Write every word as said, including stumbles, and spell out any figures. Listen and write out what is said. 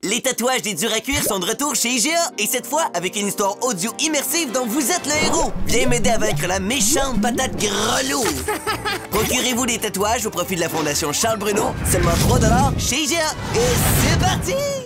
Les tatouages des durs à cuire sont de retour chez I G A, et cette fois avec une histoire audio immersive dont vous êtes le héros. Viens m'aider à vaincre la méchante patate grelot. Procurez-vous des tatouages au profit de la Fondation Charles Bruno, seulement trois dollars chez I G A. Et c'est parti!